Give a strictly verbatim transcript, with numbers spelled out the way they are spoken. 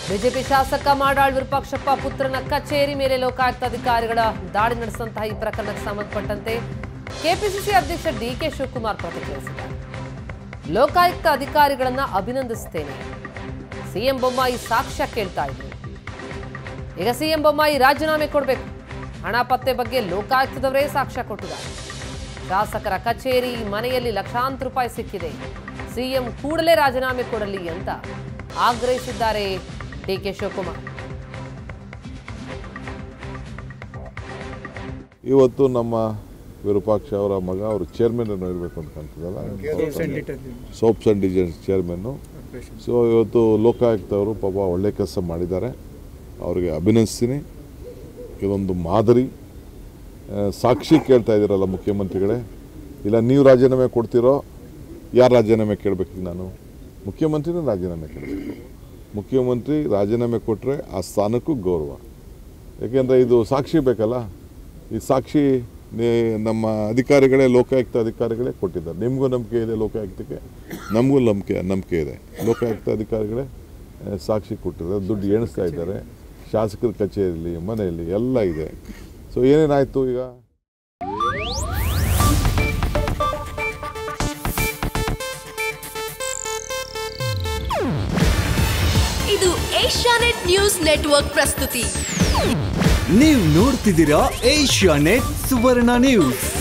BJP ಶಾಸಕ ಮಾಡಾಳ್ ವಿರೂಪಾಕ್ಷಪ್ಪ ಪುತ್ರನ ಕಚೇರಿ ಮೇಲೆ ಲೋಕಾಯುಕ್ತ ಅಧಿಕಾರಿಗಳ ದಾಳಿ ನಡೆಸಿದಂತಹ ಈ ಪ್ರಕರಣಕ್ಕೆ ಸಂಬಂಧಪಟ್ಟಂತೆ ಕೆಪಿಸಿಸಿ ಅಧ್ಯಕ್ಷ ಡಿ ಕೆ ಶಿವಕುಮಾರ್ ಪ್ರತಿಕ್ರಿಯಿಸಿದ್ದಾರೆ. ಲೋಕಾಯುಕ್ತ ಅಧಿಕಾರಿಗಳನ್ನ ಅಭಿನಂದಿಸುತ್ತೇನೆ. ಸಿಎಂ ಬೊಮ್ಮಾಯಿ ಸಾಕ್ಷ್ಯ ಕೇಳ್ತಾ ಇದ್ರು. ಈಗ ಸಿಎಂ ಬೊಮ್ಮಾಯಿ ರಾಜೀನಾಮೆ ಕೊಡಬೇಕು. ಹಣ ಪತ್ತೆ ಬಗ್ಗೆ ಲೋಕಾಯುಕ್ತದವರೇ ಸಾಕ್ಷ್ಯ ಕೊಟ್ಟಿದ್ದಾರೆ. ಶಾಸಕರ ಕಚೇರಿ ಮನೆಯಲ್ಲಿ ಲಕ್ಷಾಂತರ ರೂಪಾಯಿ ಸಿಕ್ಕಿದೆ. ಸಿಎಂ ಕೂಡಲೇ ರಾಜೀನಾಮೆ ಕೊಡಲಿ ಅಂತ ಆಗ್ರಹಿಸಿದ್ದಾರೆ ಡಿ ಕೆ ಶಿವಕುಮಾರ್. ಇವತ್ತು ನಮ್ಮ ವಿರೂಪಾಕ್ಷ ಅವರ ಮಗ ಅವರು ಚೇರ್ಮನ್ ಏನೋ ಇರಬೇಕು ಅಂತ ಕಾಣ್ತದಲ್ಲ, soaps and detergents chairman. So ಇವತ್ತು ಲೋಕಾಯುಕ್ತ ಅವರು ಪಾಪ ಒಳ್ಳೆ ಕೆಲಸ ಮಾಡಿದ್ದಾರೆ, ಅವರಿಗೆ ಅಭಿನಂದಿಸ್ತೀನಿ. ಇದೊಂದು ಮಾದರಿ. ಸಾಕ್ಷಿ ಕೇಳ್ತಾ ಇದ್ದೀರಲ್ಲ ಮುಖ್ಯಮಂತ್ರಿಗಳೇ, ಇಲ್ಲ ನೀವು ರಾಜೀನಾಮೆ ಕೊಡ್ತೀರೋ ಯಾರು ರಾಜೀನಾಮೆ ಕೇಳಬೇಕು? ನಾನು ಮುಖ್ಯಮಂತ್ರಿನೂ ರಾಜೀನಾಮೆ ಕೇಳಬೇಕು. ಮುಖ್ಯಮಂತ್ರಿ ರಾಜೀನಾಮೆ ಕೊಟ್ಟರೆ ಆ ಸ್ಥಾನಕ್ಕೂ ಗೌರವ. ಏಕೆಂದರೆ ಇದು ಸಾಕ್ಷಿ ಬೇಕಲ್ಲ. ಈ ಸಾಕ್ಷಿ ನಮ್ಮ ಅಧಿಕಾರಿಗಳೇ, ಲೋಕಾಯುಕ್ತ ಅಧಿಕಾರಿಗಳೇ ಕೊಟ್ಟಿದ್ದಾರೆ. ನಿಮಗೂ ನಂಬಿಕೆ ಇದೆ ಲೋಕಾಯುಕ್ತಕ್ಕೆ, ನಮಗೂ ನಂಬಿಕೆ ನಂಬಿಕೆ ಇದೆ. ಲೋಕಾಯುಕ್ತ ಅಧಿಕಾರಿಗಳೇ ಸಾಕ್ಷಿ ಕೊಟ್ಟಿದ್ದಾರೆ, ದುಡ್ಡು ಎಣಿಸ್ತಾ ಇದ್ದಾರೆ. ಶಾಸಕರ ಕಚೇರಿಯಲ್ಲಿ, ಮನೆಯಲ್ಲಿ ಎಲ್ಲ ಇದೆ. ಸೊ ಏನೇನಾಯಿತು ಈಗ? ಇದು ಏಷ್ಯಾನೆಟ್ ನ್ಯೂಸ್ ನೆಟ್ವರ್ಕ್ ಪ್ರಸ್ತುತಿ. ನೀವು ನೋಡ್ತಿದ್ದೀರಾ ಏಷ್ಯಾನೆಟ್ ಸುವರ್ಣ ನ್ಯೂಸ್.